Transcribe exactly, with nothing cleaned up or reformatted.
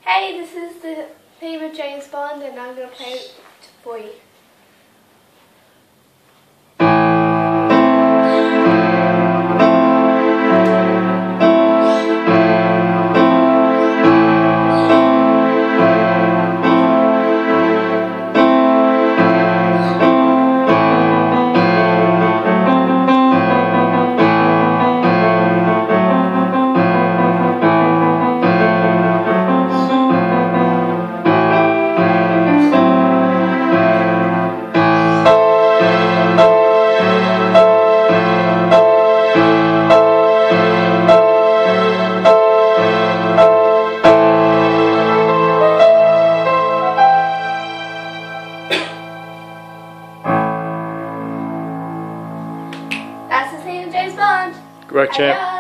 Hey, this is the theme of James Bond and I'm going to play it for you. That's the theme of James Bond. Great, champ.